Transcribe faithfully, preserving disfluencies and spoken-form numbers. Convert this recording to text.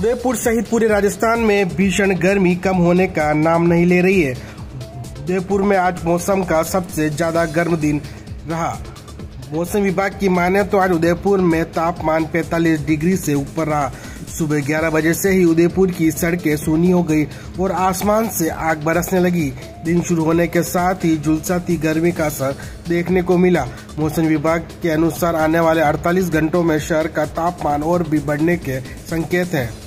उदयपुर सहित पूरे राजस्थान में भीषण गर्मी कम होने का नाम नहीं ले रही है। उदयपुर में आज मौसम का सबसे ज्यादा गर्म दिन रहा। मौसम विभाग की माने तो आज उदयपुर में तापमान पैंतालीस डिग्री से ऊपर रहा। सुबह ग्यारह बजे से ही उदयपुर की सड़कें सूनी हो गई और आसमान से आग बरसने लगी। दिन शुरू होने के साथ ही झुलसाती गर्मी का असर देखने को मिला। मौसम विभाग के अनुसार आने वाले अड़तालीस घंटों में शहर का तापमान और भी बढ़ने के संकेत हैं।